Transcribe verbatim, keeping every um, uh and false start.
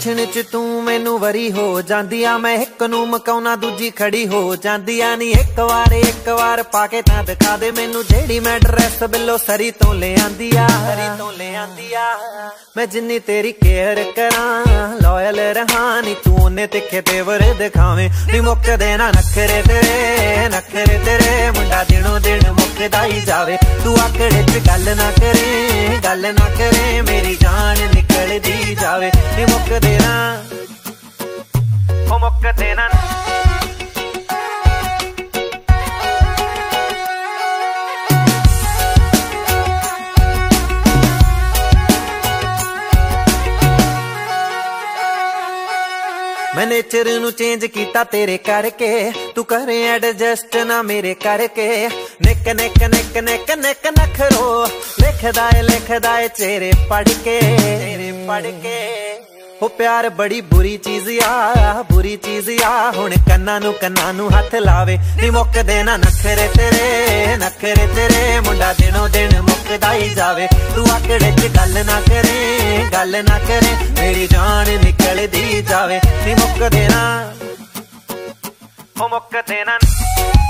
ਪੁੱਛਣ ਚ ਤੂੰ ਮੈਨੂੰ ਵਰੀ ਹੋ ਜਾਂਦੀ ਆ। ਮੈਂ ਇੱਕ ਨੂੰ ਮਕਾਉਣਾ ਦੂਜੀ ਖੜੀ ਹੋ ਜਾਂਦੀ ਆ। ਨੀ ਇੱਕ ਵਾਰ ਇੱਕ ਵਾਰ ਪਾ ਕੇ ਤਾਂ ਦਿਖਾ ਦੇ ਮੈਨੂੰ, ਜਿਹੜੀ ਮੈਂ ਡਰੈਸ ਬਿੱਲੋ ਸਰੀ ਤੋਂ ਲੈ ਆਂਦੀ ਆ, ਸਰੀ ਤੋਂ ਲੈ ਆਂਦੀ ਆ। ਮੈਂ ਜਿੰਨੀ ਤੇਰੀ ਕੇਅਰ ਕਰਾਂ ਲੋਇਲ ਰਹਾਂ, ਨੀ ਤੂੰ ਉਹਨੇ ਤਿੱਖੇ ਤੇਵਰ ਦਿਖਾਵੇਂ। ਨੀ ਮੁੱਕਦੇ ਨਾ ਨਖਰੇ ਤੇਰੇ, ਨਖਰੇ ਤੇਰੇ ਮੁੰਡਾ ਦਿਨੋਂ ਦਿਨ ਮੁੱਕਦਾ ਹੀ ਜਾਵੇ। ਤੂੰ ਆਕੜੇ ਚ ਗੱਲ ਨਾ ਕਰੇ, ਗੱਲ ਨਾ ਕਰੇ ਮੇਰੀ ਜਾਨ ਨਿਕਲਦੀ ਜਾਵੇ। ਨੀ ਮੁੱਕਦੇ ਨਾ, ਉਹ ਮੁੱਕਦੇ ਨਾ। मैं नेचर नू चेंज कीता तेरे करके, तू करे एडजस्ट ना मेरे करके। निक निक निक निक निक नखरो लिखदा है लिखदा है चेहरे पढ़ के, चेहरे पढ़ के। हो प्यार बड़ी बुरी चीज आ, बुरी चीज आ। हुण कन्ना नू कन्ना नू हथ लावे। नी मुक्कदे ना नखरे तेरे, नखरे तेरे मुंडा दिनों दिन मुक्कदा ही जावे। तू आकड़े च गल ना करे, गल ना करे मेरी जान निकलदी जावे। नी मुक्कदे ना, ओ मुक्कदे ना।